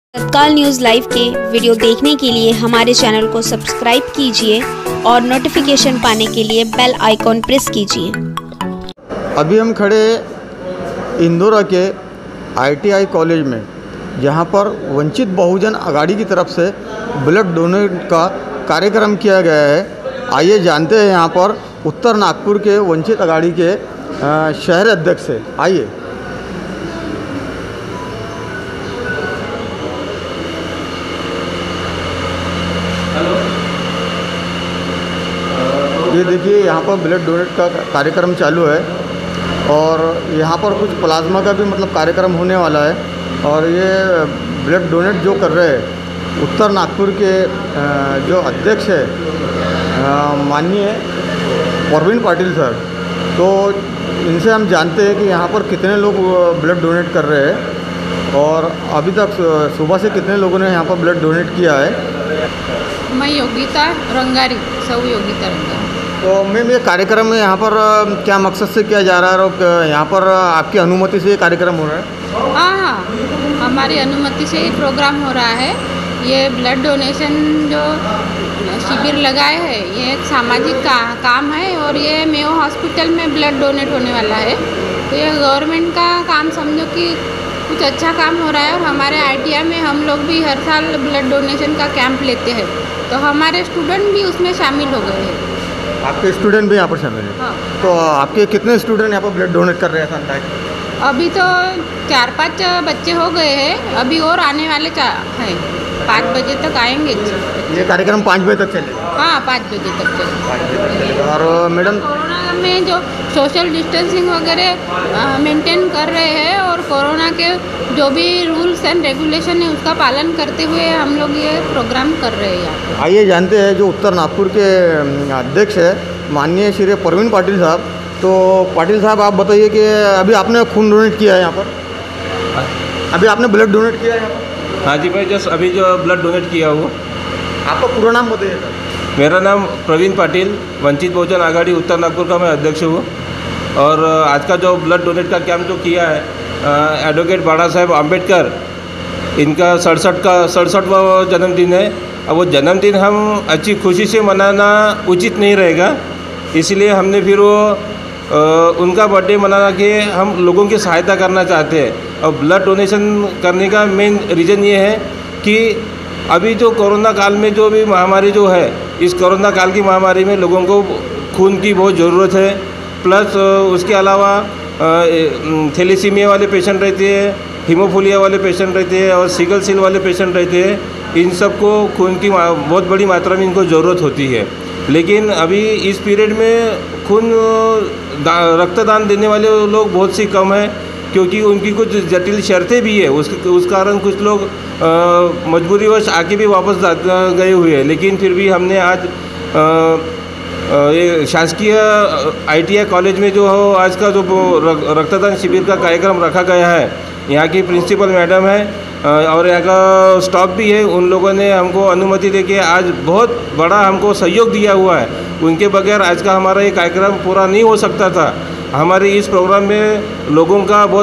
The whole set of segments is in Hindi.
तत्काल न्यूज़ लाइव के वीडियो देखने के लिए हमारे चैनल को सब्सक्राइब कीजिए और नोटिफिकेशन पाने के लिए बेल आइकॉन प्रेस कीजिए। अभी हम खड़े इंदौर के ITI कॉलेज में, जहां पर वंचित बहुजन आघाड़ी की तरफ से ब्लड डोनेट का कार्यक्रम किया गया है। आइए जानते हैं यहां पर उत्तर नागपुर के वंचित आघाड़ी के शहर अध्यक्ष से। आइए। ये देखिए, यहाँ पर ब्लड डोनेट का कार्यक्रम चालू है और यहाँ पर कुछ प्लाज्मा का भी कार्यक्रम होने वाला है। और ये ब्लड डोनेट जो कर रहे हैं उत्तर नागपुर के जो अध्यक्ष है माननीय प्रवीण पाटिल सर, तो इनसे हम जानते हैं कि यहाँ पर कितने लोग ब्लड डोनेट कर रहे हैं और अभी तक सुबह से कितने लोगों ने यहाँ पर ब्लड डोनेट किया है। मैं योगिता रंगारी, सौ योगिता रंगारी। तो मैम, ये कार्यक्रम में यहाँ पर क्या मकसद से किया जा रहा है और यहाँ पर आपकी अनुमति से ये कार्यक्रम हो रहा है? हाँ, हमारी अनुमति से ये प्रोग्राम हो रहा है। ये ब्लड डोनेशन जो शिविर लगाए है, ये एक सामाजिक काम है और ये मेयो हॉस्पिटल में ब्लड डोनेट होने वाला है। तो ये गवर्नमेंट का काम समझो कि कुछ अच्छा काम हो रहा है। और हमारे ITI में हम लोग भी हर साल ब्लड डोनेशन का कैंप लेते हैं, तो हमारे स्टूडेंट भी उसमें शामिल हो गए हैं। आपके स्टूडेंट भी यहाँ पर शामिल हैं? हाँ। तो आपके कितने स्टूडेंट यहाँ पर ब्लड डोनेट कर रहे हैं? अभी तो 4-5 बच्चे हो गए हैं, अभी और आने वाले हैं। 5 बजे तक आएंगे। ये कार्यक्रम 5 बजे तक चलेगा? हाँ, 5 बजे तक चलेगा। और मैडम, कोरोना में जो सोशल डिस्टेंसिंग वगैरह मेंटेन कर रहे हैं और कोरोना के जो भी रूल्स एंड रेगुलेशन है उसका पालन करते हुए हम लोग ये प्रोग्राम कर रहे हैं यहाँ। आइए जानते हैं जो उत्तर नागपुर के अध्यक्ष है माननीय श्री प्रवीण पाटिल साहब। तो पाटिल साहब, आप बताइए कि अभी आपने खून डोनेट किया है यहाँ पर? अभी आपने ब्लड डोनेट किया है यहाँ पर? हाँ जी भाई, जस्ट अभी जो ब्लड डोनेट किया हुआ। आपका पूरा नाम बताइए सर। मेरा नाम प्रवीण पाटिल, वंचित बहुजन आघाड़ी उत्तर नागपुर का मैं अध्यक्ष हूँ। और आज का जो ब्लड डोनेट का कैंप जो किया है, एडवोकेट बाड़ा साहेब आम्बेडकर, इनका 67वां जन्मदिन है। अब वो जन्मदिन हम अच्छी खुशी से मनाना उचित नहीं रहेगा, इसलिए हमने फिर उनका बर्थडे मनाना के हम लोगों की सहायता करना चाहते हैं। और ब्लड डोनेशन करने का मेन रीज़न ये है कि अभी जो कोरोना काल में जो भी महामारी जो है, इस कोरोना काल की महामारी में लोगों को खून की बहुत ज़रूरत है। प्लस उसके अलावा थैलेसीमिया वाले पेशेंट रहते हैं, हीमोफीलिया वाले पेशेंट रहते हैं और सिकल सेल वाले पेशेंट रहते हैं। इन सबको खून की बहुत बड़ी मात्रा में इनको ज़रूरत होती है। लेकिन अभी इस पीरियड में खून रक्तदान देने वाले लोग बहुत सी कम हैं, क्योंकि उनकी कुछ जटिल शर्तें भी है। उस कारण कुछ लोग मजबूरीवश आके भी वापस गए हुए हैं। लेकिन फिर भी हमने आज ये शासकीय ITI कॉलेज में जो हो आज का जो रक्तदान शिविर का कार्यक्रम रखा गया है, यहाँ की प्रिंसिपल मैडम है और यहाँ का स्टाफ भी है। उन लोगों ने हमको अनुमति देके आज बहुत बड़ा हमको सहयोग दिया हुआ है। उनके बगैर आज का हमारा ये कार्यक्रम पूरा नहीं हो सकता था। हमारे इस प्रोग्राम में लोगों का बहुत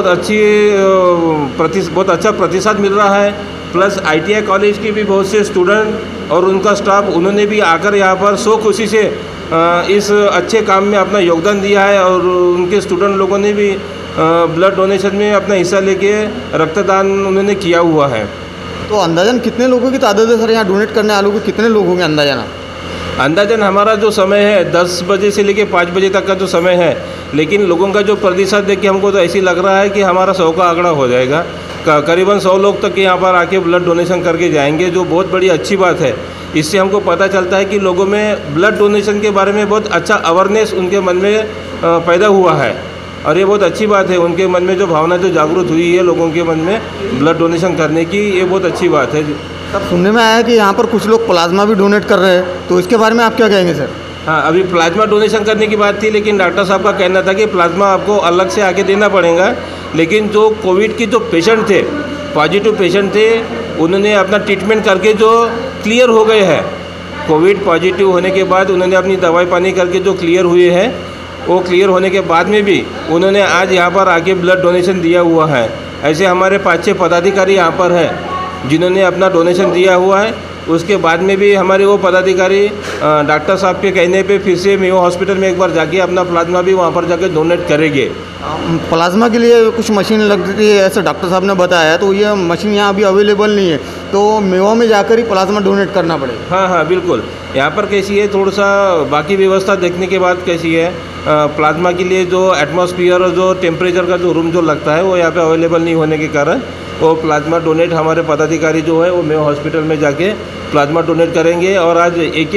अच्छा प्रतिशत मिल रहा है। प्लस ITI कॉलेज के भी बहुत से स्टूडेंट और उनका स्टाफ, उन्होंने भी आकर यहाँ पर सो खुशी से इस अच्छे काम में अपना योगदान दिया है। और उनके स्टूडेंट लोगों ने भी ब्लड डोनेशन में अपना हिस्सा लेके रक्तदान उन्होंने किया हुआ है। तो अंदाजन कितने लोगों की तादाद है सर यहाँ डोनेट करने वालों को? कितने लोग होंगे अंदाजन हमारा जो समय है 10 बजे से लेके 5 बजे तक का जो समय है। लेकिन लोगों का जो प्रतिशत देख के हमको तो ऐसी लग रहा है कि हमारा 100 का आंकड़ा हो जाएगा। करीबन 100 लोग तक यहाँ पर आके ब्लड डोनेशन करके जाएंगे, जो बहुत बड़ी अच्छी बात है। इससे हमको पता चलता है कि लोगों में ब्लड डोनेशन के बारे में बहुत अच्छा अवेयरनेस उनके मन में पैदा हुआ है। और ये बहुत अच्छी बात है, उनके मन में जो भावना जो जागरूक हुई है लोगों के मन में ब्लड डोनेशन करने की, ये बहुत अच्छी बात है। सर, सुनने में आया है कि यहाँ पर कुछ लोग प्लाज्मा भी डोनेट कर रहे हैं, तो इसके बारे में आप क्या कहेंगे सर? हाँ, अभी प्लाज्मा डोनेशन करने की बात थी, लेकिन डॉक्टर साहब का कहना था कि प्लाज्मा आपको अलग से आके देना पड़ेगा। लेकिन जो कोविड के जो पेशेंट थे, पॉजिटिव पेशेंट थे, उन्होंने अपना ट्रीटमेंट करके जो क्लियर हो गए हैं, कोविड पॉजिटिव होने के बाद उन्होंने अपनी दवाई पानी करके जो क्लियर हुए हैं, वो क्लियर होने के बाद में भी उन्होंने आज यहाँ पर आके ब्लड डोनेशन दिया हुआ है। ऐसे हमारे 5-6 पदाधिकारी यहाँ पर है जिन्होंने अपना डोनेशन दिया हुआ है। उसके बाद में भी हमारे वो पदाधिकारी डॉक्टर साहब के कहने पे फिर से मेयो हॉस्पिटल में एक बार जाके अपना प्लाज्मा भी वहाँ पर जाके डोनेट करेंगे। प्लाज्मा के लिए कुछ मशीन लगती है ऐसे डॉक्टर साहब ने बताया, तो ये मशीन यहाँ अभी अवेलेबल नहीं है, तो मेयो में जाकर ही प्लाज्मा डोनेट करना पड़ेगा। हाँ, बिल्कुल। यहाँ पर कैसी है, थोड़ा सा बाकी व्यवस्था देखने के बाद कैसी है, प्लाज्मा के लिए जो एटमॉस्फेयर और जो टेम्परेचर का जो रूम जो लगता है वो यहाँ पे अवेलेबल नहीं होने के कारण वो प्लाज्मा डोनेट हमारे पदाधिकारी जो है वो मेयो हॉस्पिटल में जाके प्लाज्मा डोनेट करेंगे। और आज एक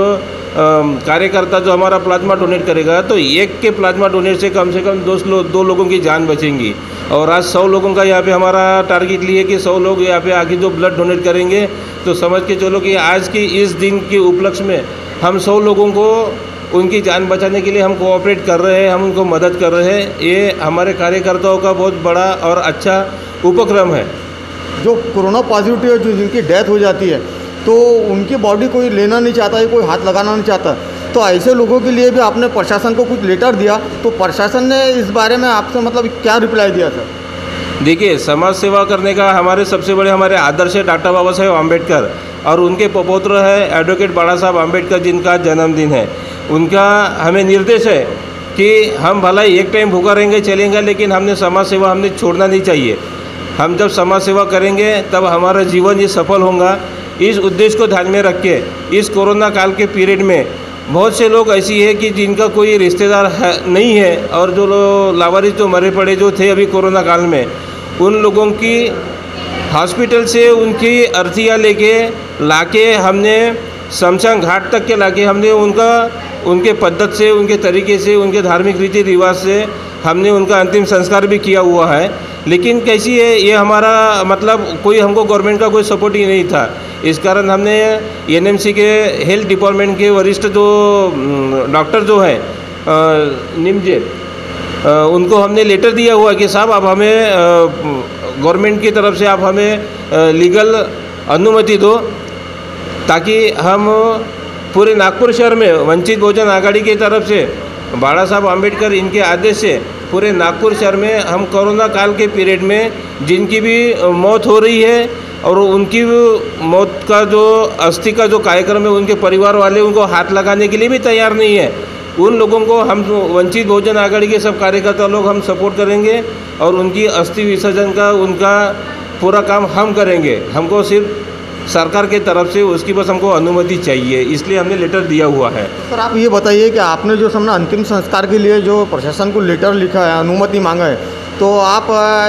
कार्यकर्ता जो हमारा प्लाज्मा डोनेट करेगा तो एक के प्लाज्मा डोनेट से कम 2 लोगों की जान बचेंगी। और आज 100 लोगों का यहाँ पे हमारा टारगेट लिए कि 100 लोग यहाँ पे आके जो ब्लड डोनेट करेंगे, तो समझ के चलो कि आज की इस दिन के उपलक्ष्य में हम 100 लोगों को उनकी जान बचाने के लिए हम कोऑपरेट कर रहे हैं, हम उनको मदद कर रहे हैं। ये हमारे कार्यकर्ताओं का बहुत बड़ा और अच्छा उपक्रम है। जो कोरोना पॉजिटिव है, जो जिनकी डेथ हो जाती है, तो उनकी बॉडी कोई लेना नहीं चाहता है, कोई हाथ लगाना नहीं चाहता, तो ऐसे लोगों के लिए भी आपने प्रशासन को कुछ लेटर दिया, तो प्रशासन ने इस बारे में आपसे मतलब क्या रिप्लाई दिया सर? देखिए, समाज सेवा करने का हमारे सबसे बड़े हमारे आदर्श है डॉक्टर बाबा साहेब आम्बेडकर, और उनके पौत्र है एडवोकेट बाड़ा साहब आम्बेडकर जिनका जन्मदिन है। उनका हमें निर्देश है कि हम भला एक टाइम भूखा रहेंगे चलेंगे, लेकिन हमने समाज सेवा हमने छोड़ना नहीं चाहिए। हम जब समाज सेवा करेंगे तब हमारा जीवन ये सफल होगा। इस उद्देश्य को ध्यान में रख के इस कोरोना काल के पीरियड में बहुत से लोग ऐसी है कि जिनका कोई रिश्तेदार नहीं है, और जो लावारिस जो मरे पड़े जो थे अभी कोरोना काल में, उन लोगों की हॉस्पिटल से उनकी अर्थियाँ लेके लाके हमने शमशान घाट तक के लाके हमने उनके पद्धत से, उनके तरीके से, उनके धार्मिक रीति रिवाज से हमने उनका अंतिम संस्कार भी किया हुआ है। लेकिन कैसी है, ये हमारा मतलब कोई हमको गवर्नमेंट का कोई सपोर्ट ही नहीं था। इस कारण हमने एनएमसी के हेल्थ डिपार्टमेंट के वरिष्ठ जो डॉक्टर जो है निमजे, उनको हमने लेटर दिया हुआ कि साहब आप हमें गवर्नमेंट की तरफ से आप हमें लीगल अनुमति दो, ताकि हम पूरे नागपुर शहर में वंचित बहुजन आघाड़ी की तरफ से बाड़ा साहब आम्बेडकर इनके आदेश से पूरे नागपुर शहर में हम कोरोना काल के पीरियड में जिनकी भी मौत हो रही है और उनकी मौत का जो अस्थि का जो कार्यक्रम है, उनके परिवार वाले उनको हाथ लगाने के लिए भी तैयार नहीं है, उन लोगों को हम वंचित बहुजन आघाड़ी के सब कार्यकर्ता लोग हम सपोर्ट करेंगे और उनकी अस्थि विसर्जन का उनका पूरा काम हम करेंगे। हमको सिर्फ सरकार के तरफ से उसकी बस हमको अनुमति चाहिए, इसलिए हमने लेटर दिया हुआ है। सर आप ये बताइए कि आपने जो सामने अंतिम संस्कार के लिए जो प्रशासन को लेटर लिखा है, अनुमति मांगा है, तो आप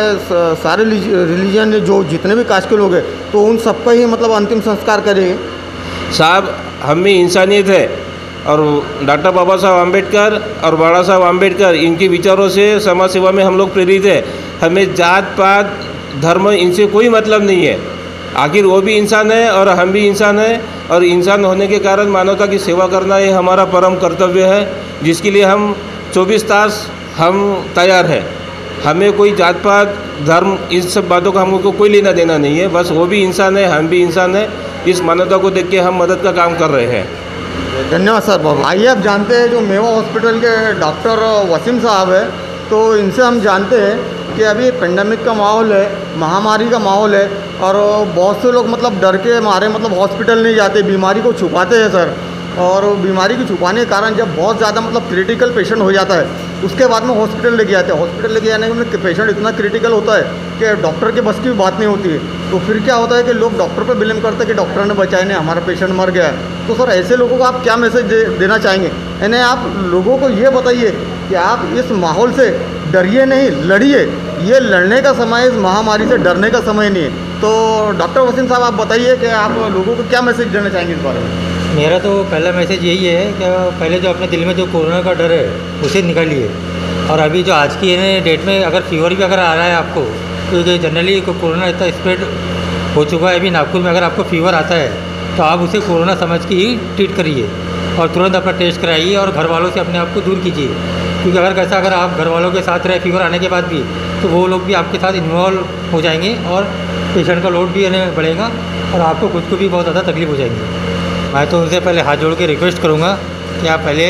सारे रिलीजन जो जितने भी कास्ट के लोग हैं तो उन सबका ही मतलब अंतिम संस्कार करेंगे? साहब, हम में इंसानियत है और डॉक्टर बाबा साहब आम्बेडकर और बाड़ा साहब आम्बेडकर इनके विचारों से समाज सेवा में हम लोग प्रेरित है। हमें जात पात धर्म इनसे कोई मतलब नहीं है। आखिर वो भी इंसान है और हम भी इंसान हैं, और इंसान होने के कारण मानवता की सेवा करना ये हमारा परम कर्तव्य है, जिसके लिए हम 24 तास हम तैयार हैं। हमें कोई जात पात धर्म इस सब बातों का हमको कोई लेना देना नहीं है। बस वो भी इंसान है, हम भी इंसान हैं। इस मानवता को देख के हम मदद का काम कर रहे हैं। धन्यवाद सर। बाबू आइए, आप जानते हैं जो मेवा हॉस्पिटल के डॉक्टर वसीम साहब है, तो इनसे हम जानते हैं कि अभी पेंडेमिक का माहौल है, महामारी का माहौल है, और बहुत से लोग मतलब डर के मारे मतलब हॉस्पिटल नहीं जाते, बीमारी को छुपाते हैं सर। और बीमारी को छुपाने के कारण जब बहुत ज़्यादा मतलब क्रिटिकल पेशेंट हो जाता है, उसके बाद में हॉस्पिटल लेके आते हैं। हॉस्पिटल लेके जाने में पेशेंट इतना क्रिटिकल होता है कि डॉक्टर के बस की भी बात नहीं होती है। तो फिर क्या होता है कि लोग डॉक्टर पर ब्लेम करते हैं कि डॉक्टर ने बचाया नहीं, हमारा पेशेंट मर गया है। तो सर ऐसे लोगों को आप क्या मैसेज देना चाहेंगे? यानी आप लोगों को ये बताइए कि आप इस माहौल से डरिए नहीं, लड़िए। ये लड़ने का समय, इस महामारी से डरने का समय नहीं है। तो डॉक्टर वसीम साहब, आप बताइए कि आप लोगों को क्या मैसेज देना चाहेंगे इस बारे में? मेरा तो पहला मैसेज यही है कि पहले जो अपने दिल में जो कोरोना का डर है उसे निकालिए। और अभी जो आज की डेट में अगर फीवर भी अगर आ रहा है आपको, क्योंकि जनरली कोरोना इतना स्प्रेड हो चुका है अभी नागपुर में, अगर आपको फीवर आता है तो आप उसे कोरोना समझ के ही ट्रीट करिए और तुरंत अपना टेस्ट कराइए और घर वालों से अपने आप को दूर कीजिए। क्योंकि अगर आप घर वालों के साथ रहे फीवर आने के बाद भी, तो वो लोग भी आपके साथ इन्वॉल्व हो जाएंगे और पेशेंट का लोड भी बढ़ेगा और आपको खुद को भी बहुत ज़्यादा तकलीफ हो जाएगी। मैं तो उनसे पहले हाथ जोड़ के रिक्वेस्ट करूँगा कि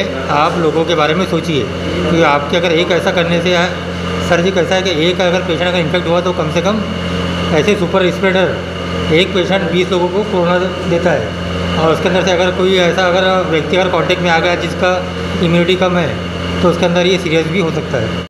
आप लोगों के बारे में सोचिए, क्योंकि आपके अगर एक ऐसा करने से सर जी कैसा है कि एक अगर पेशेंट अगर इन्फेक्ट हुआ तो कम से कम ऐसे सुपर स्प्रेडर एक पेशेंट 20 लोगों को कोरोना देता है और उसके अंदर से अगर कोई ऐसा अगर व्यक्ति अगर कांटेक्ट में आ गया जिसका इम्यूनिटी कम है तो उसके अंदर ये सीरियस भी हो सकता है।